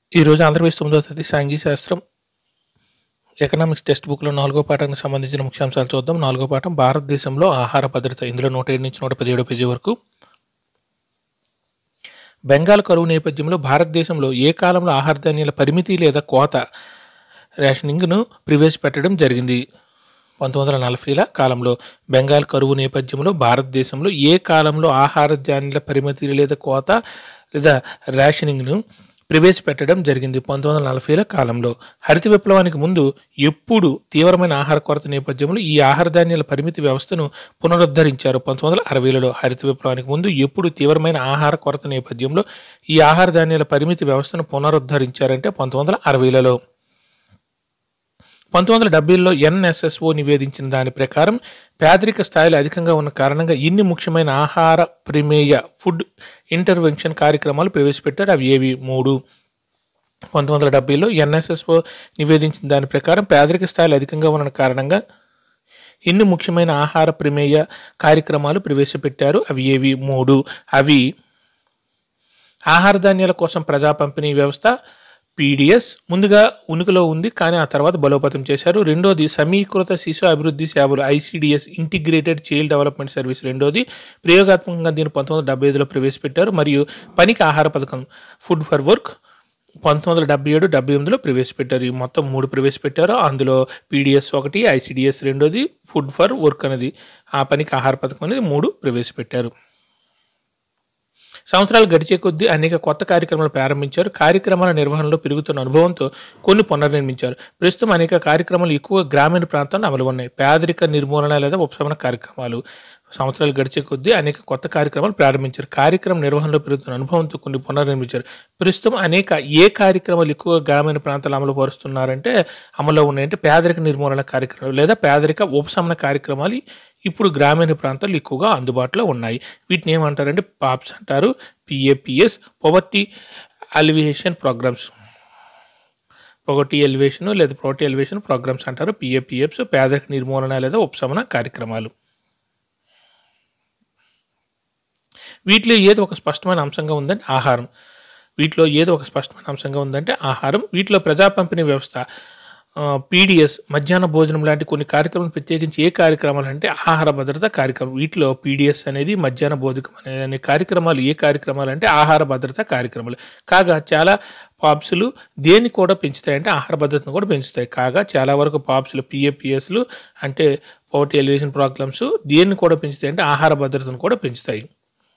ఈరోజు ఆంధ్రప్రదేశ్ 9వ తరగతి సాంఘిక శాస్త్రం ఎకనామిక్స్ టెక్స్ట్ బుక్లో 4వ పాఠానికి సంబంధించిన ముఖ్యాంశాలు చూద్దాం. 4వ పాఠం భారతదేశంలో ఆహార భద్రత. ఇందులో 107 నుంచి 117 పేజీ వరకు. బెంగాల్ కరువు నేపథ్యంలో భారతదేశంలో ఏ కాలంలో ఆహార ధాన్యాల పరిమితి లేదా కోత రేషనింగ్ను ప్రవేశపెట్టడం జరిగింది? 1940ల కాలంలో. బెంగాల్ కరువు నేపథ్యంలో భారతదేశంలో ఏ కాలంలో ఆహార ధాన్యాల పరిమితి లేదా కోత లేదా రేషనింగ్ను ప్రవేశపెట్టడం జరిగింది? 1940ల కాలంలో. హరిత విప్లవానికి ముందు ఎప్పుడు తీవ్రమైన ఆహార కొరత నేపథ్యంలో ఈ ఆహార ధాన్యాల పరిమితి వ్యవస్థను పునరుద్ధరించారు? 1960లలో. హరిత విప్లవానికి ముందు ఎప్పుడు తీవ్రమైన ఆహార కొరత నేపథ్యంలో ఈ ఆహార ధాన్యాల పరిమితి వ్యవస్థను పునరుద్ధరించారంటే 1960లలో. 1970ల్లో ఎన్ఎస్ఎస్ఓ నివేదించిన దాని ప్రకారం పేదరిక స్థాయిలు అధికంగా ఉన్న కారణంగా ఇన్ని ముఖ్యమైన ఆహార ప్రమేయ ఫుడ్ ఇంటర్వెన్షన్ కార్యక్రమాలు ప్రవేశపెట్టారు. అవి ఏవి? 3. 1970ల్లో ఎన్ఎస్ఎస్ఓ నివేదించిన దాని ప్రకారం పేదరిక స్థాయిలు అధికంగా ఉన్న కారణంగా ఇన్ని ముఖ్యమైన ఆహార ప్రమేయ కార్యక్రమాలు ప్రవేశపెట్టారు. అవి ఏవి? 3. అవి ఆహార ధాన్యాల కోసం ప్రజా పంపిణీ వ్యవస్థ పీడిఎస్ ముందుగా ఉనికిలో ఉంది, కానీ ఆ తర్వాత బలోపేతం చేశారు. రెండోది సమీకృత శిశు అభివృద్ధి సేవలు ICDS integrated child development service. రెండోది ప్రయోగాత్మకంగా దీన్ని 1975లో ప్రవేశపెట్టారు. మరియు పనికి ఆహార పథకం ఫుడ్ ఫర్ వర్క్ 1977-78లో ప్రవేశపెట్టారు. ఈ మొత్తం 3 ప్రవేశపెట్టారు. అందులో పీడిఎస్ ఒకటి, ఐసిడిఎస్ రెండోది, ఫుడ్ ఫర్ వర్క్ అనేది ఆ పనికి ఆహార పథకం అనేది 3 ప్రవేశపెట్టారు. సంవత్సరాలు గడిచే కొద్దీ అనేక కొత్త కార్యక్రమాలు ప్రారంభించారు. కార్యక్రమాల నిర్వహణలో పెరుగుతున్న అనుభవంతో కొన్ని పునర్నిర్మించారు. ప్రస్తుతం అనేక కార్యక్రమాలు ఎక్కువ గ్రామీణ ప్రాంతాల్లో అమలు ఉన్నాయి. పేదరిక నిర్మూలన లేదా ఉపశమన కార్యక్రమాలు. సంవత్సరాలు గడిచే కొద్దీ అనేక కొత్త కార్యక్రమాలు ప్రారంభించారు. కార్యక్రమం నిర్వహణలో పెరుగుతున్న అనుభవంతో కొన్ని పునర్నిర్మించారు. ప్రస్తుతం అనేక ఏ కార్యక్రమాలు ఎక్కువ గ్రామీణ ప్రాంతాలు అమలు పరుస్తున్నారంటే అమల్లో ఉన్నాయంటే పేదరిక నిర్మూలన కార్యక్రమాలు లేదా పేదరిక ఉపశమన కార్యక్రమాలు ఇప్పుడు గ్రామీణ ప్రాంతాల్లో ఎక్కువగా అందుబాటులో ఉన్నాయి. వీటిని ఏమంటారంటే పాప్స్ అంటారు, PAPS poverty alleviation programmes. Poverty elevation లేదా పవర్టీ ఎలివేషన్ ప్రోగ్రామ్స్ అంటారు. పిఏపిఎఫ్స్ పేదరిక నిర్మూలన లేదా ఉపశమన కార్యక్రమాలు. వీటిలో ఏదో ఒక స్పష్టమైన అంశంగా ఉందంటే ఆహారం. వీటిలో ఏదో ఒక స్పష్టమైన అంశంగా ఉందంటే ఆహారం. వీటిలో ప్రజా పంపిణీ వ్యవస్థ పీడిఎస్ మధ్యాహ్న భోజనం లాంటి కొన్ని కార్యక్రమాలు ప్రత్యేకించి ఏ కార్యక్రమాలు అంటే ఆహార భద్రత కార్యక్రమం. వీటిలో పీడిఎస్ అనేది మధ్యాహ్న భోజనం అనే కార్యక్రమాలు ఏ కార్యక్రమాలు అంటే ఆహార భద్రత కార్యక్రమాలు. కాగా చాలా పాప్స్లు దేన్ని కూడా పెంచుతాయంటే ఆహార భద్రతను కూడా పెంచుతాయి. కాగా చాలా వరకు పాప్స్లు పిఏపిఎస్లు అంటే పవర్టీ ఎలివేషన్ ప్రోగ్రామ్స్ దేన్ని కూడా పెంచుతాయి అంటే ఆహార భద్రతను కూడా పెంచుతాయి.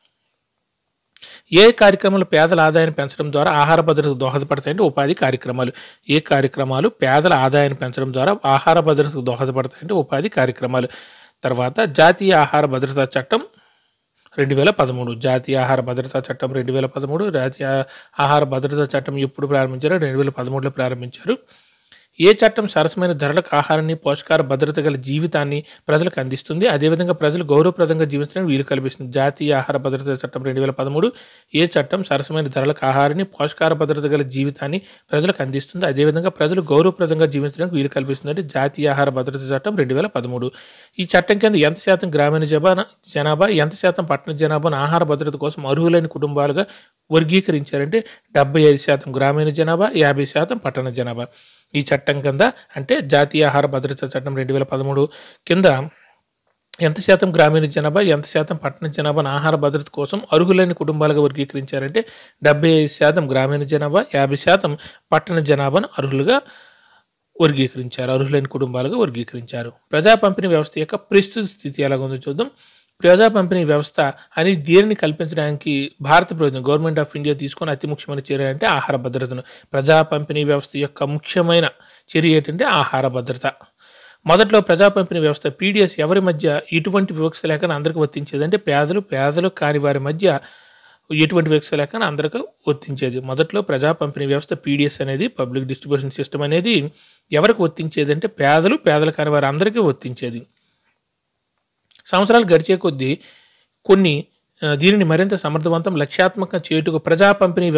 ఏ కార్యక్రమాలు పేదల ఆదాయాన్ని పెంచడం ద్వారా ఆహార భద్రతకు దోహదపడతాయంటే ఉపాధి కార్యక్రమాలు. ఏ కార్యక్రమాలు పేదల ఆదాయాన్ని పెంచడం ద్వారా ఆహార భద్రతకు దోహదపడతాయంటే ఉపాధి కార్యక్రమాలు. తర్వాత జాతీయ ఆహార భద్రతా చట్టం 2013. జాతీయ ఆహార భద్రతా చట్టం 2013. జాతీయ ఆహార భద్రతా చట్టం ఎప్పుడు ప్రారంభించారు? 2013లో ప్రారంభించారు. ఏ చట్టం సరసమైన ధరలకు ఆహారాన్ని పోషకాహార భద్రత గల జీవితాన్ని ప్రజలకు అందిస్తుంది, అదేవిధంగా ప్రజలు గౌరవప్రదంగా జీవించడానికి వీలు కల్పిస్తుంది? జాతీయ ఆహార భద్రతా చట్టం 2013. ఏ చట్టం సరసమైన ధరలకు ఆహారాన్ని పోషకాహార భద్రత గల జీవితాన్ని ప్రజలకు అందిస్తుంది, అదేవిధంగా ప్రజలు గౌరవప్రదంగా జీవించడానికి వీలు కల్పిస్తుంది అంటే జాతీయ ఆహార భద్రతా చట్టం 2013. ఈ చట్టం కింద ఎంత శాతం గ్రామీణ జనాభా ఎంత శాతం పట్టణ జనాభాను ఆహార భద్రత కోసం అర్హులైన కుటుంబాలుగా వర్గీకరించారంటే 75% గ్రామీణ జనాభా, 50% పట్టణ జనాభా. ఈ చట్టం కింద అంటే జాతీయ ఆహార భద్రతా చట్టం 2013 కింద ఎంత శాతం గ్రామీణ జనాభా, ఎంత శాతం పట్టణ జనాభాను ఆహార భద్రత కోసం అర్హులైన కుటుంబాలుగా వర్గీకరించారంటే 75% గ్రామీణ జనాభా, 50% పట్టణ జనాభాను అర్హులుగా వర్గీకరించారు, అర్హులైన కుటుంబాలుగా వర్గీకరించారు. ప్రజా పంపిణీ వ్యవస్థ యొక్క ప్రస్తుత స్థితి ఎలాగుందో చూద్దాం. ప్రజా పంపిణీ వ్యవస్థ అని దీనిని కల్పించడానికి భారత ప్రభుత్వం గవర్నమెంట్ ఆఫ్ ఇండియా తీసుకొని అతి ముఖ్యమైన చర్య అంటే ఆహార భద్రతను. ప్రజా పంపిణీ వ్యవస్థ యొక్క ముఖ్యమైన చర్య ఏంటంటే ఆహార భద్రత. మొదట్లో ప్రజా పంపిణీ వ్యవస్థ పీడిఎస్ ఎవరి మధ్య ఎటువంటి వివక్ష లేకుండా అందరికీ వర్తించేది అంటే పేదలు కాని వారి మధ్య ఎటువంటి వివక్ష లేకుండా అందరికీ వర్తించేది. మొదట్లో ప్రజా పంపిణీ వ్యవస్థ పీడిఎస్ అనేది పబ్లిక్ డిస్ట్రిబ్యూషన్ సిస్టమ్ అనేది ఎవరికి వర్తించేది అంటే పేదలు కాని వారి అందరికీ వర్తించేది. సంవత్సరాలు గడిచే కొద్దీ దీనిని మరింత సమర్థవంతం లక్ష్యాత్మకంగా చేయుటకు ప్రజా పంపిణీ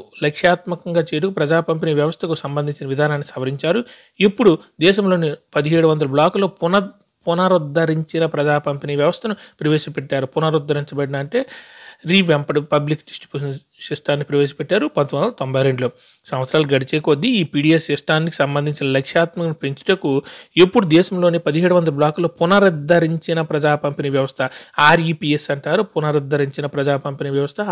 వ్యవస్థకు సంబంధించిన విధానాన్ని సవరించారు. ఇప్పుడు దేశంలోని 1700 బ్లాకుల్లో పునరుద్ధరించిన ప్రజా పంపిణీ వ్యవస్థను ప్రవేశపెట్టారు. పునరుద్ధరించబడిన అంటే రీవ్యాంప్డ్ పబ్లిక్ డిస్ట్రిబ్యూషన్ సిస్టాన్ని ప్రవేశపెట్టారు 1992లో. సంవత్సరాలు గడిచే కొద్దీ ఈ పీడిఎస్ సిస్టానికి సంబంధించిన లక్ష్యాత్మకను పెంచుటకు ఎప్పుడు దేశంలోని 1700 బ్లాకుల్లో పునరుద్ధరించిన ప్రజా పంపిణీ వ్యవస్థ ఆర్ఈపిఎస్ అంటారు. పునరుద్ధరించిన ప్రజా పంపిణీ వ్యవస్థ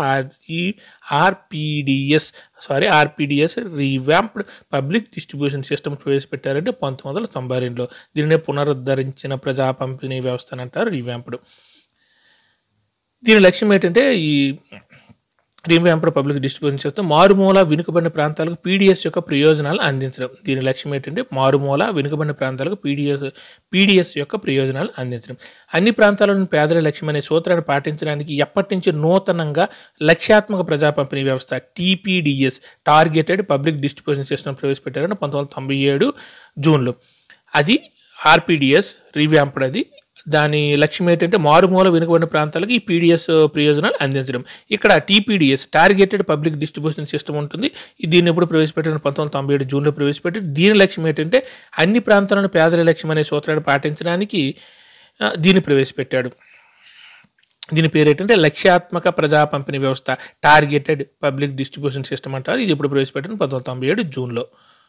RPDS revamped public distribution system ప్రవేశపెట్టారంటే 1992లో. దీనినే పునరుద్ధరించిన ప్రజా పంపిణీ వ్యవస్థ అని అంటారు, రీవ్యాంప్డ్. దీని లక్ష్యం ఏంటంటే ఈ రీవ్యాంప్డ్ పబ్లిక్ డిస్ట్రిబ్యూషన్ సిస్టమ్ మారుమూల వెనుకబడిన ప్రాంతాలకు పీడిఎస్ యొక్క ప్రయోజనాలు అందించడం. దీని లక్ష్యం ఏంటంటే మారుమూల వెనుకబడిన ప్రాంతాలకు పీడిఎస్ యొక్క ప్రయోజనాలు అందించడం. అన్ని ప్రాంతాలను పేదల లక్ష్యం అనే సూత్రాన్ని పాటించడానికి ఎప్పటి నుంచి నూతనంగా లక్ష్యాత్మక ప్రజా పంపిణీ వ్యవస్థ TPDS targeted public distribution system ప్రవేశపెట్టారని 1997 జూన్లో. అది ఆర్పిడిఎస్ రీవ్యాంప్డ్. అది దాని లక్ష్యం ఏంటంటే మారుమూల వెనుకబడిన ప్రాంతాలకు ఈ పీడిఎస్ ప్రయోజనాలు అందించడం. ఇక్కడ TPDS targeted public distribution system ఉంటుంది. దీన్ని ఎప్పుడు ప్రవేశపెట్టిన 1997 జూన్లో ప్రవేశపెట్టి దీని లక్ష్యం ఏంటంటే అన్ని ప్రాంతాలను పేదల లక్ష్యం అనే సూత్రాన్ని పాటించడానికి దీన్ని ప్రవేశపెట్టాడు. దీని పేరు ఏంటంటే లక్ష్యాత్మక ప్రజా పంపిణీ వ్యవస్థ టార్గెటెడ్ పబ్లిక్ డిస్ట్రిబ్యూషన్ సిస్టమ్ అంటారు. ఇది ఎప్పుడు ప్రవేశపెట్టిన 1997 జూన్లో.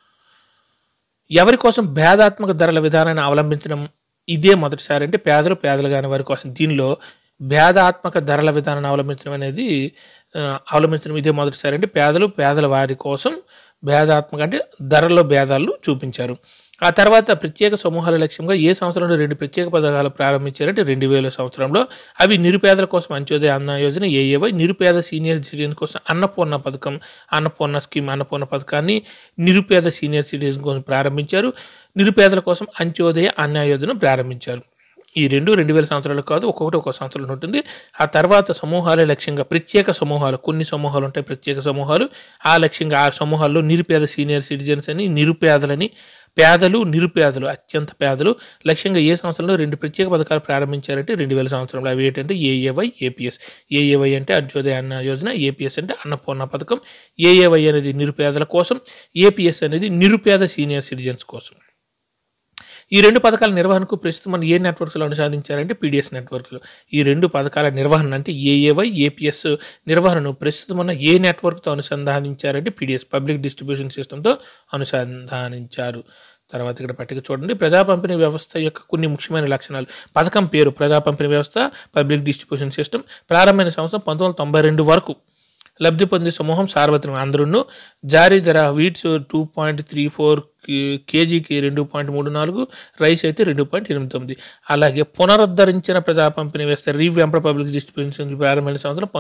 ఎవరి కోసం భేదాత్మక ధరల విధానాన్ని అవలంబించడం ఇదే మొదటిసారి అంటే పేదలు కాని వారి కోసం దీనిలో భేదాత్మక ధరల విధానాన్ని అవలంబించడం ఇదే మొదటిసారి అంటే పేదల వారి కోసం భేదాత్మక అంటే ధరల్లో భేదాలు చూపించారు. ఆ తర్వాత ప్రత్యేక సమూహాల లక్ష్యంగా ఏ సంవత్సరంలో 2 ప్రత్యేక పథకాలు ప్రారంభించారంటే 2000 సంవత్సరంలో. అవి నిరుపేదల కోసం అంత్యోదయ అన్న యోజన ఏఏవై, నిరుపేద సీనియర్ సిటిజన్ కోసం అన్నపూర్ణ పథకం, అన్నపూర్ణ పథకాన్ని నిరుపేద సీనియర్ సిటిజన్ కోసం ప్రారంభించారు. నిరుపేదల కోసం అంత్యోదయ అన్న యోజన ప్రారంభించారు. ఈ 2000 సంవత్సరాలు కాదు, ఒక్కొక్క సంవత్సరంలో ఉంటుంది. ఆ తర్వాత సమూహాలే లక్ష్యంగా ప్రత్యేక సమూహాలు, కొన్ని సమూహాలు ఉంటాయి ప్రత్యేక సమూహాలు. ఆ లక్ష్యంగా ఆ సమూహాల్లో నిరుపేద సీనియర్ సిటిజన్స్ అని, నిరుపేదలు అత్యంత పేదలు లక్ష్యంగా ఏ సంవత్సరంలో 2 ప్రత్యేక పథకాలు ప్రారంభించారంటే 2000 సంవత్సరంలో. అవి ఏంటంటే ఏఏవై, ఏపీఎస్. ఏఏవై అంటే అంత్యోదయ అన్న యోజన, ఏపీఎస్ అంటే అన్నపూర్ణ పథకం. ఏఏవై అనేది నిరుపేదల కోసం, ఏపీఎస్ అనేది నిరుపేద సీనియర్ సిటిజన్స్ కోసం. ఈ 2 పథకాల నిర్వహణకు ప్రస్తుతం మనం ఏ నెట్వర్క్స్లో అనుసంధానించారంటే పీడిఎస్ నెట్వర్క్లో. ఈ 2 పథకాల నిర్వహణ అంటే ఏఏవై, ఏపీఎస్ నిర్వహణను ప్రస్తుతం ఉన్న ఏ నెట్వర్క్తో అనుసంధానించారంటే పీడిఎస్ పబ్లిక్ డిస్ట్రిబ్యూషన్ సిస్టమ్తో అనుసంధానించారు. తర్వాత ఇక్కడ పట్టిక చూడండి. ప్రజా పంపిణీ వ్యవస్థ యొక్క కొన్ని ముఖ్యమైన లక్షణాలు. పథకం పేరు ప్రజా పంపిణీ వ్యవస్థ పబ్లిక్ డిస్ట్రిబ్యూషన్ సిస్టమ్. ప్రారంభమైన సంవత్సరం 1992 వరకు. లబ్ధి పొందే సమూహం సార్వత్రికం అందరూ. జారీ ధర వీట్స్ 2.34 కేజీకి 2.34, రైస్ అయితే 2.89. అలాగే పునరుద్ధరించిన ప్రజా పంపిణీ వ్యవస్థ రీవ్యాంప్డ్ పబ్లిక్ డిస్ట్రిబ్యూషన్ ప్రారంభమైన సంవత్సరం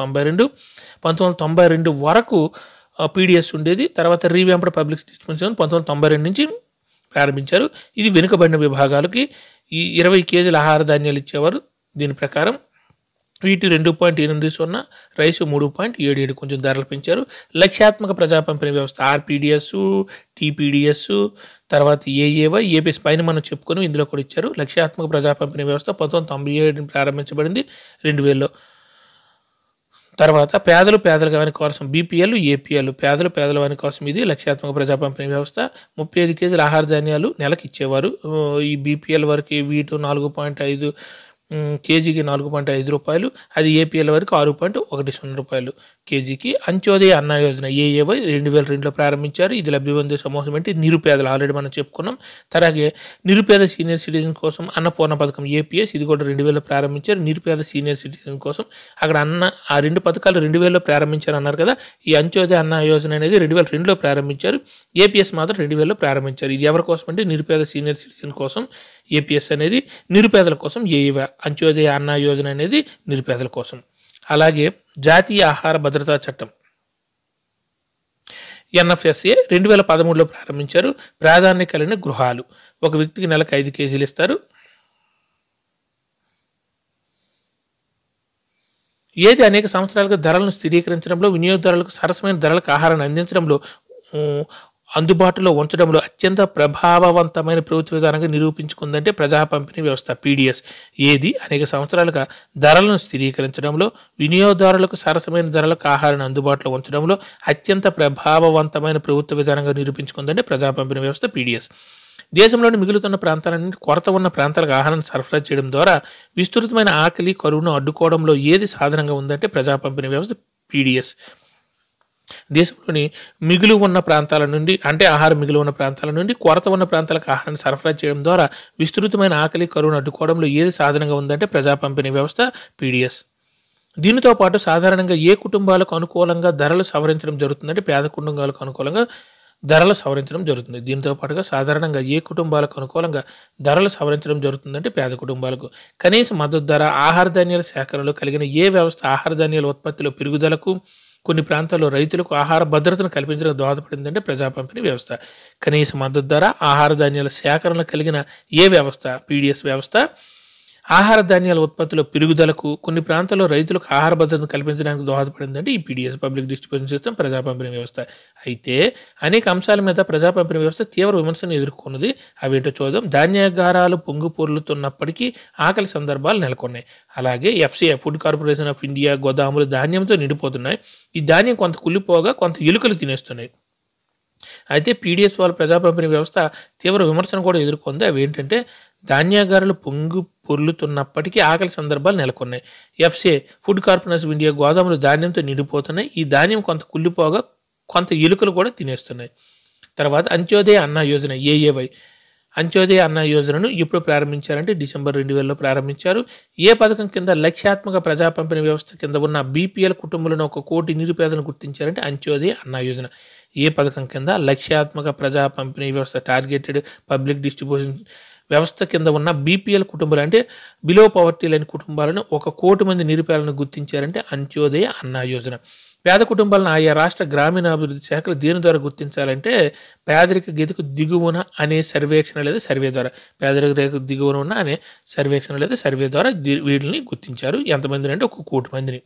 1992 వరకు పీడిఎస్ ఉండేది. తర్వాత రీవ్యాంప్డ్ పబ్లిక్ డిస్ట్రిబ్యూషన్ 1992 నుంచి ప్రారంభించారు. ఇది వెనుకబడిన విభాగాలకి ఈ 20 కేజీల ఆహార ధాన్యాలు ఇచ్చేవారు. దీని ప్రకారం వీటి 2.80, రైసు 3.77 కొంచెం ధరలు పెంచారు. లక్ష్యాత్మక ప్రజా పంపిణీ వ్యవస్థ ఆర్పిడిఎస్, టీపీడిఎస్, తర్వాత ఏఏవై, ఏపీఎస్ పైన మనం చెప్పుకొని ఇందులో కూడా ఇచ్చారు. లక్ష్యాత్మక ప్రజా పంపిణీ వ్యవస్థ 1997 ప్రారంభించబడింది 2000లో. తర్వాత పేదల వారి కోసం బీపీఎల్, ఏపీఎల్ పేదల వారి కోసం ఇది లక్ష్యాత్మక ప్రజా పంపిణీ వ్యవస్థ. 35 కేజీల ఆహార ధాన్యాలు నెలకు ఇచ్చేవారు. ఈ బీపీఎల్ వరకు వీటు 4.5 కేజీకి 4.5 రూపాయలు. అది ఏపీఎల్ వరకు 6.10 రూపాయలు కేజీకి. అంత్యోదయ అన్న యోజన ఏఏవై 2002లో ప్రారంభించారు. ఇది లబ్ధి పొందే సమూహం అంటే నిరుపేదలు, ఆల్రెడీ మనం చెప్పుకున్నాం. అలాగే నిరుపేద సీనియర్ సిటిజన్ కోసం అన్నపూర్ణ పథకం ఏపీఎస్, ఇది కూడా 2000లో ప్రారంభించారు. నిరుపేద సీనియర్ సిటిజన్ కోసం అక్కడ ఆ 2 పథకాలు 2000లో ప్రారంభించారు అన్నారు కదా. ఈ అంత్యోదయ అన్న యోజన అనేది 2002లో ప్రారంభించారు. ఏపీఎస్ మాత్రం 2000లో ప్రారంభించారు. ఇది ఎవరి కోసం అంటే నిరుపేద సీనియర్ సిటిజన్ కోసం ఏపీఎస్ అనేది, నిరుపేదల కోసం ఏఏవై. అంత్యోదయ అన్న యోజన అనేది నిరుపేదల కోసం. అలాగే జాతీయ ఆహార భద్రతా చట్టం ఎన్ఎఫ్ఎస్ఏ 2013లో ప్రారంభించారు. ప్రాధాన్యత కలిగిన గృహాలు, ఒక వ్యక్తికి నెలకు 5 కేజీలు ఇస్తారు. ఏది అనేక సంవత్సరాలుగా ధరలను స్థిరీకరించడంలో, వినియోగదారులకు సరసమైన ధరలకు ఆహారాన్ని అందించడంలో, అందుబాటులో ఉంచడంలో అత్యంత ప్రభావవంతమైన ప్రభుత్వ విధానంగా నిరూపించుకుందంటే ప్రజా పంపిణీ వ్యవస్థ పీడిఎస్. ఏది అనేక సంవత్సరాలుగా ధరలను స్థిరీకరించడంలో, వినియోగదారులకు సరసమైన ధరలకు ఆహారాన్ని అందుబాటులో ఉంచడంలో అత్యంత ప్రభావవంతమైన ప్రభుత్వ విధానంగా నిరూపించుకుందంటే ప్రజా పంపిణీ వ్యవస్థ పీడిఎస్. దేశంలోని మిగులుతున్న ప్రాంతాల నుండి కొరత ఉన్న ప్రాంతాలకు ఆహారాన్ని సరఫరా చేయడం ద్వారా విస్తృతమైన ఆకలి కరువును అడ్డుకోవడంలో ఏది సాధనంగా ఉందంటే ప్రజా పంపిణీ వ్యవస్థ పీడిఎస్. దేశంలోని మిగులు ఉన్న ప్రాంతాల నుండి అంటే ఆహారం మిగులు ఉన్న ప్రాంతాల నుండి కొరత ఉన్న ప్రాంతాలకు ఆహారాన్ని సరఫరా చేయడం ద్వారా విస్తృతమైన ఆకలి కరువును అడ్డుకోవడంలో ఏది సాధనంగా ఉందంటే ప్రజా పంపిణీ వ్యవస్థ పీడిఎస్. దీనితో పాటు సాధారణంగా ఏ కుటుంబాలకు అనుకూలంగా ధరలు సవరించడం జరుగుతుందంటే పేద కుటుంబాలకు అనుకూలంగా ధరలు సవరించడం జరుగుతుంది. దీంతో పాటుగా సాధారణంగా ఏ కుటుంబాలకు అనుకూలంగా ధరలు సవరించడం జరుగుతుందంటే పేద కుటుంబాలకు. కనీస మద్దతు ధర ఆహార ధాన్యాల సేకరణలో కలిగిన ఏ వ్యవస్థ ఆహార ధాన్యాల ఉత్పత్తిలో పెరుగుదలకు కొన్ని ప్రాంతాల్లో రైతులకు ఆహార భద్రతను కల్పించడానికి దోహదపడిందంటే ప్రజా పంపిణీ వ్యవస్థ. కనీస మద్దతు ధర ఆహార ధాన్యాల సేకరణలో కలిగిన ఏ వ్యవస్థ పీడిఎస్ వ్యవస్థ ఆహార ధాన్యాల ఉత్పత్తిలో పెరుగుదలకు కొన్ని ప్రాంతాల్లో రైతులకు ఆహార భద్రతను కల్పించడానికి దోహదపడిందంటే ఈ పీడిఎస్ పబ్లిక్ డిస్ట్రిబ్యూషన్ సిస్టమ్ ప్రజా పంపిణీ వ్యవస్థ. అయితే అనేక అంశాల మీద ప్రజా పంపిణీ వ్యవస్థ తీవ్ర విమర్శను ఎదుర్కొన్నది. అవేంటో చూద్దాం. ధాన్యాగారాలు పొంగు పొర్లుతున్నప్పటికీ ఆకలి సందర్భాలు నెలకొన్నాయి. అలాగే FCI food corporation of India గోదాములు ధాన్యంతో నిండిపోతున్నాయి. ఈ ధాన్యం కొంత కుళ్ళిపోగా కొంత ఎలుకలు తినేస్తున్నాయి. అయితే పీడిఎస్ వాళ్ళ ప్రజా పంపిణీ వ్యవస్థ తీవ్ర విమర్శను కూడా ఎదుర్కొంది. అవి ఏంటంటే ధాన్యాగారాలు పొంగు పొర్లుతున్నప్పటికీ ఆకలి సందర్భాలు నెలకొన్నాయి. FCI food corporation of India గోదాములు ధాన్యంతో నిండిపోతున్నాయి. ఈ ధాన్యం కొంత కుళ్ళిపోగా కొంత ఎలుకలు కూడా తినేస్తున్నాయి. తర్వాత అంత్యోదయ అన్న యోజన ఏఏవై అంత్యోదయ అన్న యోజనను ఎప్పుడు ప్రారంభించారంటే డిసెంబర్ 2000లో ప్రారంభించారు. ఏ పథకం కింద లక్ష్యాత్మక ప్రజా పంపిణీ వ్యవస్థ కింద ఉన్న బీపీఎల్ కుటుంబాలను 1 కోటి నిరుపేదలను గుర్తించారంటే అంత్యోదయ అన్న యోజన. ఏ పథకం కింద లక్ష్యాత్మక ప్రజా పంపిణీ వ్యవస్థ టార్గెటెడ్ పబ్లిక్ డిస్ట్రిబ్యూషన్ వ్యవస్థ కింద ఉన్న బీపీఎల్ కుటుంబాలు అంటే బిలో పవర్టీ లైన్ కుటుంబాలను 1 కోటి మంది నిరుపేదలను గుర్తించారంటే అంత్యోదయ అన్న యోజన. పేద కుటుంబాలను ఆయా రాష్ట్ర గ్రామీణాభివృద్ధి శాఖలు దేని ద్వారా గుర్తించాలంటే పేదరిక గీతకు దిగువన అనే సర్వేక్షణ లేదా సర్వే ద్వారా పేదరిక రేఖకు దిగువన ఉన్న అనే సర్వేక్షణ లేదా సర్వే ద్వారా వీటిని గుర్తించారు. ఎంతమందిని అంటే 1 కోటి మందిని.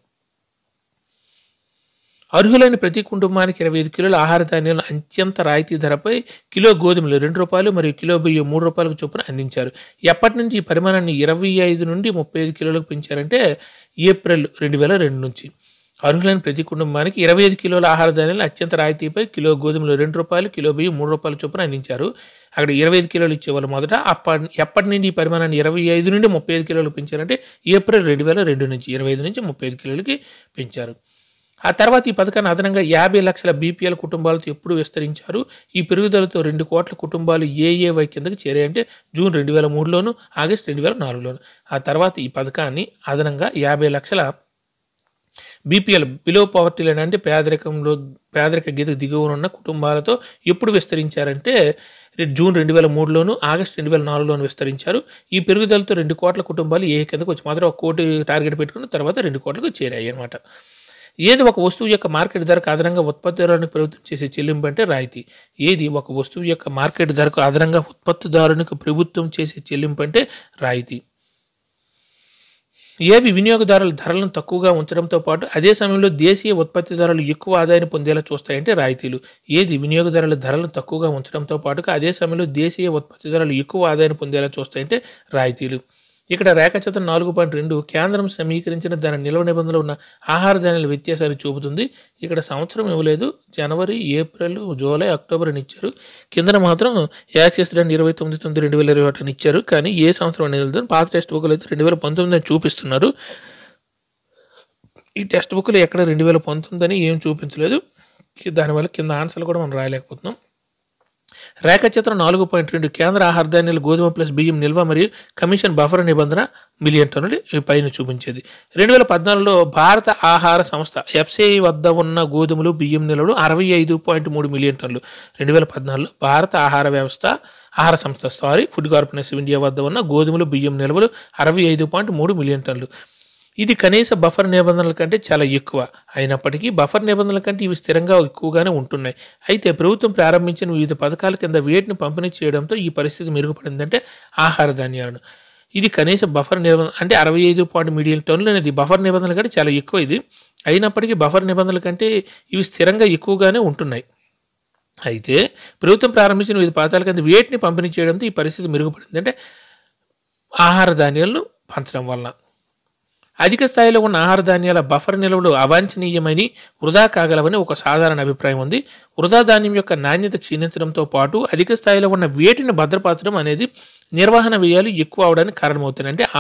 అర్హులైన ప్రతి కుటుంబానికి 25 కిలోల ఆహార ధాన్యాలను అత్యంత రాయితీ ధరపై కిలో గోధుమలు ₹2 మరియు కిలో బియ్యం ₹3 చొప్పున అందించారు. ఎప్పటి నుంచి ఈ పరిమాణాన్ని 25 నుండి 35 కిలోలకు పెంచారంటే ఏప్రిల్ 2002 నుంచి. అర్హులైన ప్రతి కుటుంబానికి 25 కిలోల ఆహార ధాన్యాలను అత్యంత రాయితీపై కిలో గోధుమలు ₹2 కిలో బియ్యం ₹3 చొప్పున అందించారు. అక్కడ 25 కిలోలు ఇచ్చేవాళ్ళు మొదట. ఎప్పటి నుండి ఈ పరిమాణాన్ని 25 నుండి 35 కిలోలకు పెంచారంటే ఏప్రిల్ 2002 నుంచి 25 నుంచి 35 కిలోలకి పెంచారు. ఆ తర్వాత ఈ పథకాన్ని అదనంగా 50 లక్షల బీపీఎల్ కుటుంబాలతో ఎప్పుడు విస్తరించారు. ఈ పెరుగుదలతో 2 కోట్ల కుటుంబాలు ఏఏవై కిందకి చేరాయంటే జూన్ 2003లోను ఆగస్టు 2004లోను. ఆ తర్వాత ఈ పథకాన్ని అదనంగా 50 లక్షల బీపీఎల్ బిలో పవర్టీ లైన్ అంటే పేదరిక గీతకు దిగువన ఉన్న కుటుంబాలతో ఎప్పుడు విస్తరించారంటే జూన్ 2003లోను ఆగస్టు 2004లోను విస్తరించారు. ఈ పెరుగుదలతో 2 కోట్ల కుటుంబాలు ఏ కిందకు వచ్చి మాత్రం 1 కోటి టార్గెట్ పెట్టుకున్న తర్వాత 2 కోట్లకు చేరాయి అనమాట. ఏది ఒక వస్తువు యొక్క మార్కెట్ ధరకు అదనంగా ఉత్పత్తిదారునికి ప్రభుత్వం చేసే చెల్లింపు అంటే రాయితీ. ఏది ఒక వస్తువు యొక్క మార్కెట్ ధరకు అదనంగా ఉత్పత్తిదారునికి ప్రభుత్వం చేసే చెల్లింపు అంటే రాయితీ. ఏవి వినియోగదారుల ధరలను తక్కువగా ఉంచడంతో పాటు అదే సమయంలో దేశీయ ఉత్పత్తిదారులు ఎక్కువ ఆదాయాన్ని పొందేలా చూస్తాయంటే రాయితీలు. ఏది వినియోగదారుల ధరలను తక్కువగా ఉంచడంతో పాటుగా అదే సమయంలో దేశీయ ఉత్పత్తిదారులు ఎక్కువ ఆదాయాన్ని పొందేలా చూస్తాయంటే రాయితీలు. ఇక్కడ రేఖాచిత్రం 4.2 కేంద్రం సమీకరించిన దాని నిల్వ నిబంధనలు ఉన్న ఆహార ధాన్యాల వ్యత్యాసాన్ని చూపుతుంది. ఇక్కడ సంవత్సరం ఇవ్వలేదు. జనవరి, ఏప్రిల్, జూలై, అక్టోబర్ అని ఇచ్చారు. కిందన మాత్రం యాక్సెస్ 29/9/2021 అని ఇచ్చారు. కానీ ఏ సంవత్సరం అనేది పాత టెక్స్ట్ బుక్లు అయితే 2019 అని చూపిస్తున్నారు. ఈ టెక్స్ట్ బుక్లు ఎక్కడ 2019 అని ఏం చూపించలేదు. దానివల్ల కింద ఆన్సర్లు కూడా మనం రాయలేకపోతున్నాం. రేఖాచిత్రం 4.2 కేంద్ర ఆహార ధాన్యాలు గోధుమ ప్లస్ బియ్యం నిల్వ మరియు కమిషన్ బఫర్ నిబంధన మిలియన్ టన్నులు పైన చూపించేది. 2014లో భారత ఆహార సంస్థ ఎఫ్సిఐ వద్ద ఉన్న గోధుమలు బియ్యం నిల్వలు 65.3 మిలియన్ టన్నులు. 2014లో భారత ఆహార సంస్థ ఫుడ్ కార్పొరేషన్ ఆఫ్ ఇండియా వద్ద ఉన్న గోధుమలు బియ్యం నిల్వలు 65.3 మిలియన్ టన్నులు. ఇది కనీస బఫర్ నిబంధనల కంటే చాలా ఎక్కువ. అయినప్పటికీ బఫర్ నిబంధనల కంటే ఇవి స్థిరంగా ఎక్కువగానే ఉంటున్నాయి. అయితే ప్రభుత్వం ప్రారంభించిన వివిధ పథకాల కింద వేటిని పంపిణీ చేయడంతో ఈ పరిస్థితి మెరుగుపడిందంటే ఆహార ధాన్యాలను. ఇది కనీస బఫర్ నిబంధన అంటే 65 మిలియన్ టన్నులు అనేది బఫర్ నిబంధనల కంటే చాలా ఎక్కువ ఇది. అయినప్పటికీ బఫర్ నిబంధనల కంటే ఇవి స్థిరంగా ఎక్కువగానే ఉంటున్నాయి. అయితే ప్రభుత్వం ప్రారంభించిన వివిధ పథకాల కింద వేటిని పంపిణీ చేయడంతో ఈ పరిస్థితి మెరుగుపడింది అంటే ఆహార ధాన్యాలను పంచడం వలన. అధిక స్థాయిలో ఉన్న ఆహార ధాన్యాల బఫర్ నిల్వలు అవాంఛనీయమని, వృధా కాగలవని ఒక సాధారణ అభిప్రాయం ఉంది. వృధా ధాన్యం యొక్క నాణ్యత క్షీణించడంతో పాటు అధిక స్థాయిలో ఉన్న వేటిని భద్రపరచడం అనేది నిర్వహణ వ్యయాలు ఎక్కువ అవడానికి కారణమవుతుంది. అంటే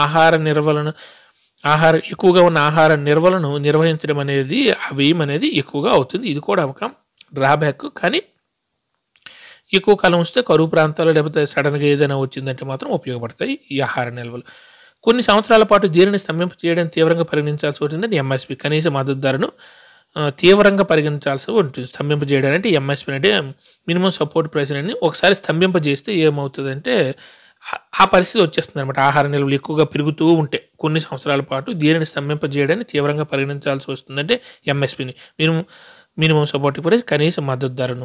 ఎక్కువగా ఉన్న ఆహార నిల్వలను నిర్వహించడం అనేది, ఆ వ్యయం అనేది ఎక్కువగా అవుతుంది. ఇది కూడా ఒక డ్రాబ్యాక్. కానీ ఎక్కువ కాలం వస్తే కరువు ప్రాంతాలు లేకపోతే సడన్గా ఏదైనా వచ్చిందంటే మాత్రం ఉపయోగపడతాయి ఈ ఆహార నిల్వలు. కొన్ని సంవత్సరాల పాటు దీనిని స్తంభింప చేయడానికి తీవ్రంగా పరిగణించాల్సి ఉంటుందని ఎంఎస్పి కనీస మద్దతు ధరను తీవ్రంగా పరిగణించాల్సి ఉంటుంది. స్తంభింప చేయడానికి అంటే ఎంఎస్పి అంటే మినిమం సపోర్ట్ ప్రైస్ అని ఒకసారి స్తంభింప చేస్తే ఏమవుతుందంటే ఆ పరిస్థితి వచ్చేస్తుంది అనమాట. ఆహార నిల్వలు ఎక్కువగా పెరుగుతూ ఉంటే కొన్ని సంవత్సరాల పాటు దీనిని స్తంభింప చేయడానికి తీవ్రంగా పరిగణించాల్సి వస్తుందంటే ఎంఎస్పిని మినిమం సపోర్ట్ ప్రైస్ కనీస మద్దతు ధరను.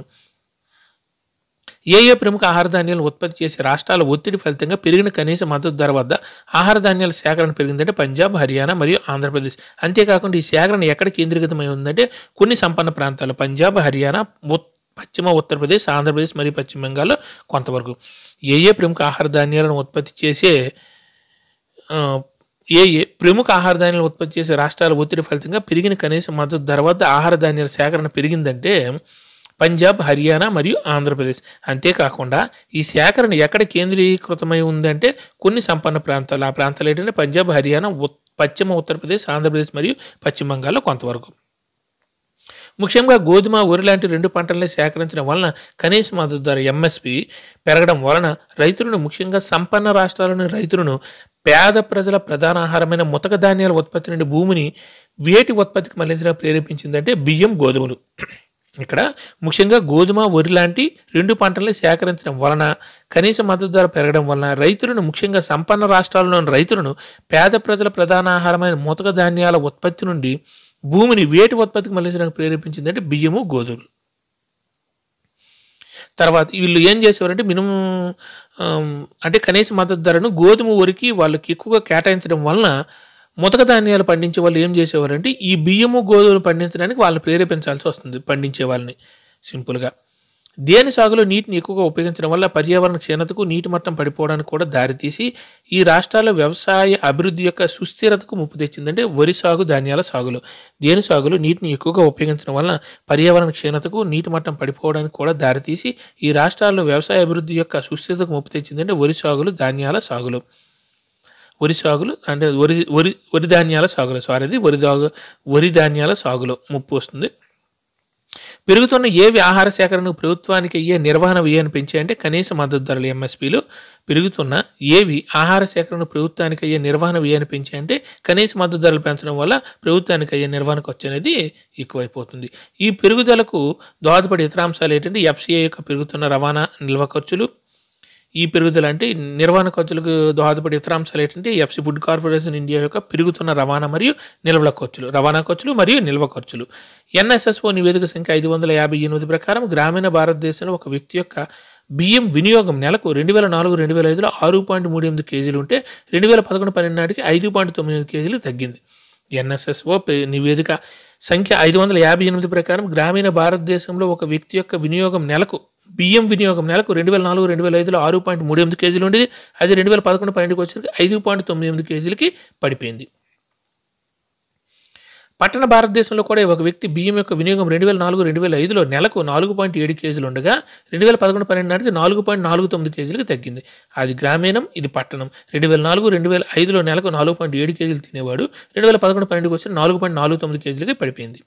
ఏ ప్రముఖ ఆహార ధాన్యాలను ఉత్పత్తి చేసే రాష్ట్రాల ఒత్తిడి ఫలితంగా పెరిగిన కనీస మద్దతు ధర వద్ద ఆహార ధాన్యాల సేకరణ పెరిగిందంటే పంజాబ్, హర్యానా మరియు ఆంధ్రప్రదేశ్. అంతేకాకుండా ఈ సేకరణ ఎక్కడ కేంద్రీకృతమై ఉందంటే కొన్ని సంపన్న ప్రాంతాలు పంజాబ్, హర్యానా, పశ్చిమ ఉత్తరప్రదేశ్, ఆంధ్రప్రదేశ్ మరియు పశ్చిమ బెంగాల్లో కొంతవరకు. ప్రముఖ ఆహార ధాన్యాలను ఉత్పత్తి చేసే ప్రముఖ ఆహార ధాన్యాలను ఉత్పత్తి చేసే రాష్ట్రాల ఒత్తిడి ఫలితంగా పెరిగిన కనీస మద్దతు ధర వద్ద ఆహార ధాన్యాల సేకరణ పెరిగిందంటే పంజాబ్, హర్యానా మరియు ఆంధ్రప్రదేశ్. అంతేకాకుండా ఈ సేకరణ ఎక్కడ కేంద్రీకృతమై ఉందంటే కొన్ని సంపన్న ప్రాంతాలు. ఆ ప్రాంతాలు ఏంటంటే పంజాబ్, హర్యానా, పశ్చిమ ఉత్తరప్రదేశ్, ఆంధ్రప్రదేశ్ మరియు పశ్చిమ బెంగాల్లో కొంతవరకు. ముఖ్యంగా గోధుమ, వరి లాంటి 2 పంటలని సేకరించడం వలన కనీస మద్దతు ధర ఎంఎస్పి పెరగడం వలన రైతులను, ముఖ్యంగా సంపన్న రాష్ట్రాలను రైతులను పేద ప్రజల ప్రధాన ఆహారమైన ముతక ధాన్యాల ఉత్పత్తి నుండి భూమిని వేటి ఉత్పత్తికి మళ్లించడానికి ప్రేరేపించిందంటే బియ్యం, గోధుమలు. ఇక్కడ ముఖ్యంగా గోధుమ, వరి లాంటి 2 పంటల్ని సేకరించడం వలన కనీస మద్దతు ధర పెరగడం వలన రైతులను, ముఖ్యంగా సంపన్న రాష్ట్రాల్లోని రైతులను పేద ప్రజల ప్రధాన ఆహారమైన ముతక ధాన్యాల ఉత్పత్తి నుండి భూమిని వేటి ఉత్పత్తికి మళ్లించడానికి ప్రేరేపించిందంటే బియ్యము, గోధుమలు. తర్వాత వీళ్ళు ఏం చేసేవారంటే అంటే కనీస మద్దతు ధరను గోధుమ, వరికి వాళ్ళకి ఎక్కువగా కేటాయించడం వలన ముతక ధాన్యాలు పండించే వాళ్ళు ఏం చేసేవారంటే ఈ బియ్యము, గోధుమలు పండించడానికి వాళ్ళని ప్రేరేపించాల్సి వస్తుంది పండించే వాళ్ళని. సింపుల్గా దేని సాగులో నీటిని ఎక్కువగా ఉపయోగించడం వల్ల పర్యావరణ క్షీణతకు, నీటి మట్టం పడిపోవడానికి కూడా దారితీసి ఈ రాష్ట్రాల వ్యవసాయ అభివృద్ధి యొక్క సుస్థిరతకు ముప్పు తెచ్చిందంటే వరి సాగు, ధాన్యాల సాగులో. దేని సాగులో నీటిని ఎక్కువగా ఉపయోగించడం వల్ల పర్యావరణ క్షీణతకు, నీటి మట్టం పడిపోవడానికి కూడా దారితీసి ఈ రాష్ట్రాల్లో వ్యవసాయ అభివృద్ధి యొక్క సుస్థిరతకు ముప్పు తెచ్చిందంటే వరి సాగులు, ధాన్యాల సాగులో. వరి సాగులు అంటే వరి ధాన్యాల సాగులో వరి ధాన్యాల సాగులో ముప్పు వస్తుంది. పెరుగుతున్న ఆహార సేకరణకు ప్రభుత్వానికి అయ్యే నిర్వహణ వ్యయాన్ని పెంచాయంటే కనీస మద్దతు ధరలు ఎంఎస్పీలు. పెరుగుతున్న ఆహార సేకరణకు ప్రభుత్వానికి అయ్యే నిర్వహణ వ్యయాన్ని పెంచాయంటే కనీస మద్దతు ధరలు పెంచడం వల్ల ప్రభుత్వానికి అయ్యే నిర్వహణ ఖర్చు అనేది ఎక్కువైపోతుంది. ఈ పెరుగుదలకు దోహదపడే ఇతర అంశాలు ఏంటంటే ఎఫ్సిఐ యొక్క పెరుగుతున్న రవాణా, నిల్వ ఖర్చులు. ఈ పెరుగుదల అంటే నిర్వహణ ఖర్చులకు దోహదపడే ఇతర అంశాలు ఏంటంటే ఎఫ్సి ఫుడ్ కార్పొరేషన్ ఇండియా యొక్క పెరుగుతున్న రవాణా మరియు నిల్వ ఖర్చులు. ఎన్ఎస్ఎస్ఓ నివేదిక సంఖ్య 558 ప్రకారం గ్రామీణ భారతదేశంలో ఒక వ్యక్తి యొక్క బియ్యం వినియోగం నెలకు 2004-2005లో 6.38 కేజీలు ఉంటే 2011-12 నాటికి 5.98 కేజీలు తగ్గింది. ఎన్ఎస్ఎస్ఓ నివేదిక సంఖ్య 558 ప్రకారం గ్రామీణ భారతదేశంలో ఒక వ్యక్తి యొక్క బియ్యం వినియోగం నెలకు 2004-2005లో 6.38 కేజీలు ఉండేది. అది 2011-12 వచ్చేసరికి 5.98 కేజీలకి పడిపోయింది. పట్టణ భారతదేశంలో కూడా ఒక వ్యక్తి బియ్యం యొక్క వినియోగం 2004-2005లో నెలకు 4.7 కేజీలు ఉండగా 2011-12 నాటికి 4.49 కేజీలకు తగ్గింది. అది గ్రామీణం, ఇది పట్టణం. 2004-2005లో నెలకు 4.7 కేజీలు తినేవాడు 2011-12 వచ్చి 4.49 కేజీలకి పడిపోయింది.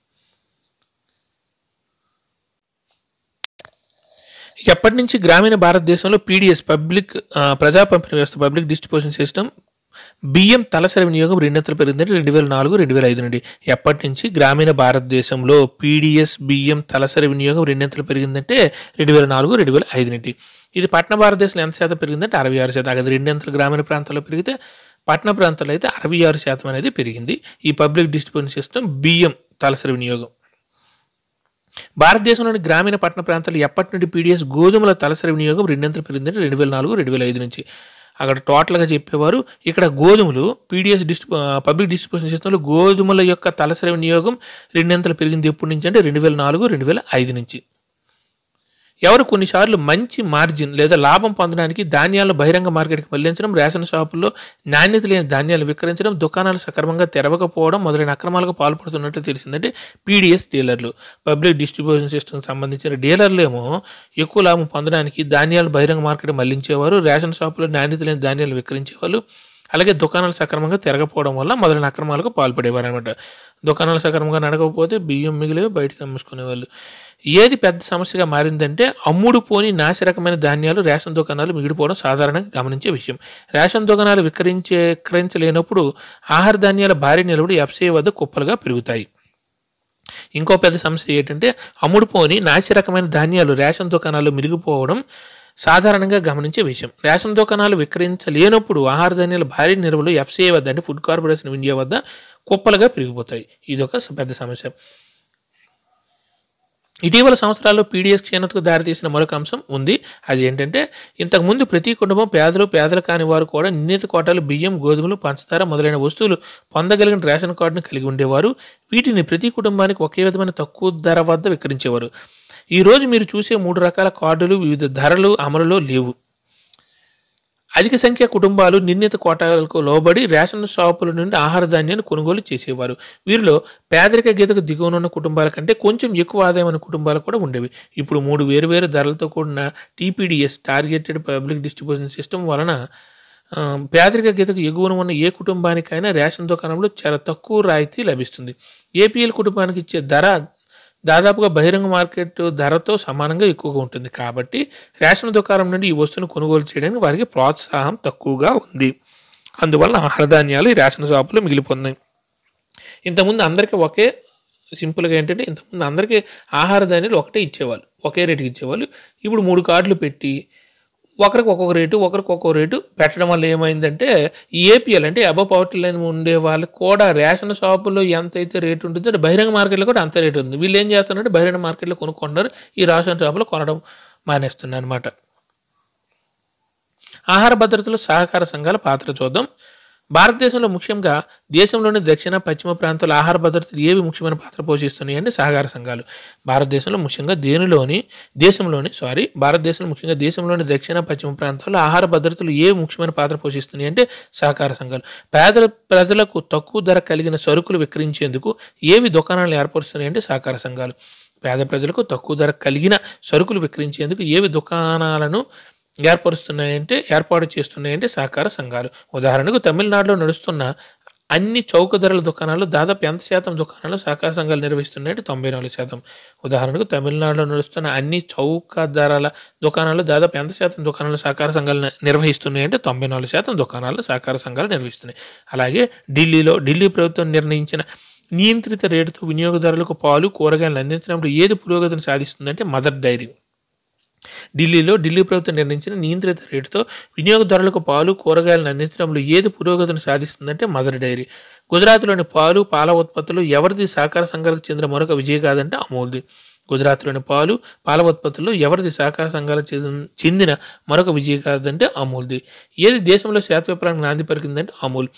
ఎప్పటి నుంచి గ్రామీణ భారతదేశంలో పీడిఎస్ ప్రజా పంపిణీ వ్యవస్థ పబ్లిక్ డిస్ట్రిబ్యూషన్ సిస్టమ్ బియ్యం తలసరి వినియోగం 2 పెరిగిందంటే 2004-2005 నుండి. ఎప్పటి నుంచి గ్రామీణ భారతదేశంలో పీడిఎస్ బియ్యం తలసరి వినియోగం 2 పెరిగిందంటే 2004-2005 నుండి. ఇది పట్టణ భారతదేశంలో ఎంత శాతం పెరిగిందంటే 66%. అది 2 గ్రామీణ ప్రాంతాల్లో పెరిగితే పట్టణ ప్రాంతాల్లో అయితే 66% అనేది పెరిగింది. ఈ పబ్లిక్ డిస్ట్రిబ్యూషన్ సిస్టమ్ బియ్యం తలసరి వినియోగం. భారతదేశంలోని గ్రామీణ పట్టణ ప్రాంతాలు ఎప్పటి నుండి పీడిఎస్ గోధుమల తలసరి వినియోగం 2 పెరిగిందంటే 2004-2005 నుంచి. అక్కడ టోటల్గా చెప్పేవారు ఇక్కడ గోధుమలు పీడిఎస్ పబ్లిక్ డిస్ట్రిబ్యూషన్ సిస్టంలో గోధుమల యొక్క తలసరి వినియోగం 2 పెరిగింది ఎప్పటి నుంచి అంటే 2004-2005 నుంచి. ఎవరు కొన్నిసార్లు మంచి మార్జిన్ లేదా లాభం పొందడానికి ధాన్యాలను బహిరంగ మార్కెట్కి మళ్లించడం, రేషన్ షాపుల్లో నాణ్యత లేని ధాన్యాలు విక్రయించడం, దుకాణాలు సక్రమంగా తెరవకపోవడం మొదలైన అక్రమాలకు పాల్పడుతున్నట్టు తెలిసిందంటే పీడిఎస్ డీలర్లు. పబ్లిక్ డిస్ట్రిబ్యూషన్ సిస్టమ్కి సంబంధించిన డీలర్లు ఏమో ఎక్కువ లాభం పొందడానికి ధాన్యాలు బహిరంగ మార్కెట్ మళ్లించేవారు, రేషన్ షాపుల్లో నాణ్యత లేని ధాన్యాలు విక్రయించేవాళ్ళు, అలాగే దుకాణాలు సక్రమంగా తిరగకపోవడం వల్ల మొదలైన అక్రమాలకు పాల్పడేవారు అనమాట. దుకాణాలు సక్రమంగా నడకపోతే బియ్యం మిగిలివి బయటకు అమ్ముకునేవాళ్ళు. ఏది పెద్ద సమస్యగా మారిందంటే అమ్ముడు పోని నాసిరకమైన ధాన్యాలు రేషన్ దుకాణాలు మిగిలిపోవడం సాధారణంగా గమనించే విషయం. రేషన్ దుకాణాలు విక్రయించలేనప్పుడు ఆహార ధాన్యాల భారీ నిల్వలు ఎఫ్సీఐ వద్ద కుప్పలుగా పెరుగుతాయి. ఇంకో పెద్ద సమస్య ఏంటంటే అమ్ముడు పోని నాసిరకమైన ధాన్యాలు రేషన్ దుకాణాలు మిగిలిపోవడం సాధారణంగా గమనించే విషయం. రేషన్ దుకాణాలు విక్రయించలేనప్పుడు ఆహార ధాన్యాల భారీ నిల్వలు ఎఫ్సీఐ వద్ద అంటే ఫుడ్ కార్పొరేషన్ ఆఫ్ ఇండియా వద్ద కుప్పలుగా పెరిగిపోతాయి. ఇదొక పెద్ద సమస్య. ఇటీవల సంవత్సరాల్లో పీడిఎస్ క్షీణతకు దారితీసిన మరొక అంశం ఉంది. అది ఏంటంటే ఇంతకుముందు ప్రతి కుటుంబం పేదలు కాని వారు కూడా నిర్ణీత కోటాలు బియ్యం, గోధుమలు, పంచదార మొదలైన వస్తువులు పొందగలిగిన రేషన్ కార్డును కలిగి ఉండేవారు. వీటిని ప్రతి కుటుంబానికి ఒకే విధమైన తక్కువ ధర వద్ద విక్రయించేవారు. ఈరోజు మీరు చూసే 3 రకాల కార్డులు వివిధ ధరలు అమలులో లేవు. అధిక సంఖ్య కుటుంబాలు నిర్ణీత కోటాలకు లోబడి రేషన్ షాపుల నుండి ఆహార ధాన్యాన్ని కొనుగోలు చేసేవారు. వీరిలో పేదరిక గీతకు దిగువనున్న కుటుంబాల కంటే కొంచెం ఎక్కువ ఆదాయం ఉన్న కుటుంబాలు కూడా ఉండేవి. ఇప్పుడు 3 వేరువేరు ధరలతో కూడిన TPDS targeted public distribution system వలన పేదరిక గీతకు ఎగువన ఉన్న ఏ కుటుంబానికైనా రేషన్ దుకాణంలో చాలా తక్కువ రాయితీ లభిస్తుంది. ఏపీఎల్ కుటుంబానికి ఇచ్చే ధర దాదాపుగా బహిరంగ మార్కెట్ ధరతో సమానంగా ఎక్కువగా ఉంటుంది. కాబట్టి రేషన్ దుకాణం నుండి ఈ వస్తువును కొనుగోలు చేయడానికి వారికి ప్రోత్సాహం తక్కువగా ఉంది. అందువల్ల ఆహార ధాన్యాలు ఈ రేషన్ షాపులో మిగిలిపోతున్నాయి. ఇంతకుముందు అందరికీ సింపుల్గా ఏంటంటే ఇంతకుముందు అందరికీ ఆహార ధాన్యాలు ఒకటే ఇచ్చేవాళ్ళు, ఒకే రేటుకి ఇచ్చేవాళ్ళు. ఇప్పుడు 3 కార్డులు పెట్టి ఒకరికి ఒక్కొక్క రేటు పెట్టడం వల్ల ఏమైందంటే ఈ ఏపీఎల్ అంటే అబవ్ పవర్టీ లైన్ ఉండే వాళ్ళకి కూడా రేషన్ షాపులో ఎంతైతే రేటు ఉంటుందో అంటే బహిరంగ మార్కెట్లో కూడా అంత రేటు ఉంది. వీళ్ళు ఏం చేస్తున్నారంటే బహిరంగ మార్కెట్లో కొనుక్కుంటున్నారు, ఈ రేషన్ షాపులో కొనడం మానేస్తున్నారు అనమాట. ఆహార భద్రతలో సహకార సంఘాల పాత్ర చూద్దాం. భారతదేశంలో ముఖ్యంగా దేశంలోని దక్షిణ పశ్చిమ ప్రాంతాల ఆహార భద్రతలు ఏవి ముఖ్యమైన పాత్ర పోషిస్తున్నాయి అంటే సహకార సంఘాలు. భారతదేశంలో ముఖ్యంగా దేశంలోని దక్షిణ పశ్చిమ ప్రాంతాల్లో ఆహార భద్రతలు ఏవి ముఖ్యమైన పాత్ర పోషిస్తున్నాయి అంటే సహకార సంఘాలు. ప్రజలకు తక్కువ ధర కలిగిన సరుకులు విక్రయించేందుకు ఏవి దుకాణాలు ఏర్పరుస్తున్నాయి అంటే సహకార సంఘాలు. పేద ప్రజలకు తక్కువ ధర కలిగిన సరుకులు విక్రయించేందుకు ఏవి దుకాణాలను ఏర్పాటు చేస్తున్నాయంటే సహకార సంఘాలు. ఉదాహరణకు తమిళనాడులో నడుస్తున్న అన్ని చౌక ధరల దుకాణాలు దాదాపు ఎంత శాతం దుకాణాలు సహకార సంఘాలు నిర్వహిస్తున్నాయంటే 94%. ఉదాహరణకు తమిళనాడులో నడుస్తున్న అన్ని చౌక ధరల దుకాణాలు దాదాపు ఎంత శాతం దుకాణాలు సహకార సంఘాలు నిర్వహిస్తున్నాయంటే 94% దుకాణాలు సహకార సంఘాలు నిర్వహిస్తున్నాయి. అలాగే ఢిల్లీ ప్రభుత్వం నిర్ణయించిన నియంత్రిత రేటుతో వినియోగదారులకు పాలు, కూరగాయలు అందించినప్పుడు ఏది పురోగతిని సాధిస్తుందంటే మదర్ డైరీ. ఢిల్లీ ప్రభుత్వం నిర్ణయించిన నియంత్రిత రేటుతో వినియోగదారులకు పాలు, కూరగాయలను అందించడంలో ఏది పురోగతిని సాధిస్తుందంటే మదర్ డైరీ. గుజరాత్లోని పాల ఉత్పత్తులు ఎవరిది సహకార సంఘాలకు చెందిన మరొక విజయ కాదంటే అమూల్ది. గుజరాత్లోని పాల ఉత్పత్తుల్లో ఎవరిది సహకార సంఘాలకు చెందిన మరొక విజయ కాదంటే అమూల్ది. ఏది దేశంలో శ్వేత విప్లవానికి నాంది పలికిందంటే అమూల్.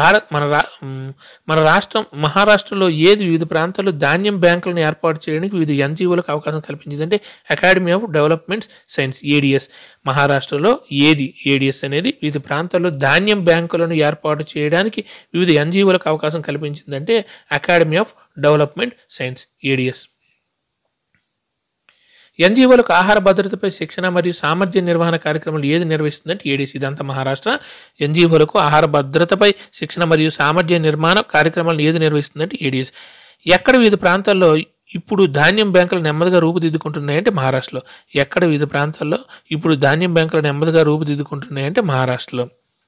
మన రాష్ట్రం మహారాష్ట్రలో ఏది వివిధ ప్రాంతాల్లో ధాన్యం బ్యాంకులను ఏర్పాటు చేయడానికి వివిధ ఎన్జిఓలకు అవకాశం కల్పించిందంటే academy of development science ADS. మహారాష్ట్రలో ఏడిఎస్ అనేది వివిధ ప్రాంతాల్లో ధాన్యం బ్యాంకులను ఏర్పాటు చేయడానికి వివిధ ఎన్జిఓలకు అవకాశం కల్పించిందంటే academy of development science ADS. ఎన్జిఓలకు ఆహార భద్రతపై శిక్షణ మరియు సామర్థ్య నిర్వహణ కార్యక్రమాలు ఏది నిర్వహిస్తుందంటే ఏడీసీ. ఇదంతా మహారాష్ట్ర. ఎన్జిఓలకు ఆహార భద్రతపై శిక్షణ మరియు సామర్థ్య నిర్మాణ కార్యక్రమాలను ఏది నిర్వహిస్తుందంటే ఏడీఎస్. ఎక్కడ వివిధ ప్రాంతాల్లో ఇప్పుడు ధాన్యం బ్యాంకులు నెమ్మదిగా రూపుదిద్దుకుంటున్నాయంటే మహారాష్ట్రలో. ఎక్కడ వివిధ ప్రాంతాల్లో ఇప్పుడు ధాన్యం బ్యాంకులు నెమ్మదిగా రూపుదిద్దుకుంటున్నాయంటే మహారాష్ట్రలో.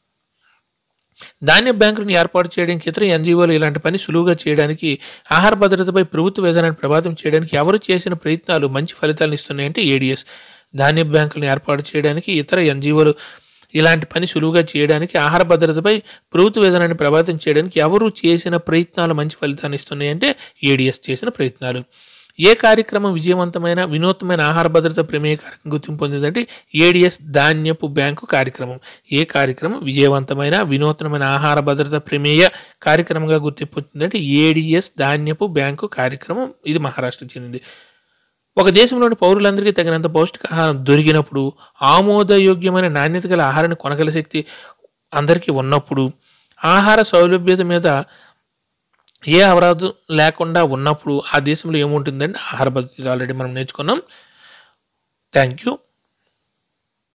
ధాన్య బ్యాంకులను ఏర్పాటు చేయడానికి ఇతర ఎన్జిఓలు ఇలాంటి పని సులువుగా చేయడానికి ఆహార భద్రతపై ప్రభుత్వ విధానాన్ని ప్రభావితం చేయడానికి ఎవరు చేసిన ప్రయత్నాలు మంచి ఫలితాలను ఇస్తున్నాయంటే ఏడిఎస్. ధాన్య బ్యాంకులను ఏర్పాటు చేయడానికి ఇతర ఎన్జిఓలు ఇలాంటి పని సులువుగా చేయడానికి ఆహార భద్రతపై ప్రభుత్వ విధానాన్ని ప్రభావితం చేయడానికి ఎవరు చేసిన ప్రయత్నాలు మంచి ఫలితాన్ని ఇస్తున్నాయంటే ఏడిఎస్ చేసిన ప్రయత్నాలు. ఏ కార్యక్రమం విజయవంతమైన వినూత్నమైన ఆహార భద్రత ప్రమేయ కార్యక్రమం గుర్తింపు పొందిందంటే ఏడిఎస్ ధాన్యపు బ్యాంకు కార్యక్రమం. ఏ కార్యక్రమం విజయవంతమైన వినూత్నమైన ఆహార భద్రత ప్రమేయ కార్యక్రమంగా గుర్తింపు పొందిందంటే ఏడిఎస్ ధాన్యపు బ్యాంకు కార్యక్రమం. ఇది మహారాష్ట్రకు చెందింది. ఒక దేశంలోని పౌరులందరికీ తగినంత పౌష్టికాహారం దొరికినప్పుడు, ఆమోదయోగ్యమైన నాణ్యత గల ఆహారాన్ని కొనగల శక్తి అందరికీ ఉన్నప్పుడు, ఆహార సౌలభ్యత మీద ఏ అవరోధం లేకుండా ఉన్నప్పుడు ఆ దేశంలో ఏముంటుందంటే ఆహార భద్రత. ఆల్రెడీ మనం నేర్చుకున్నాం. Thank you.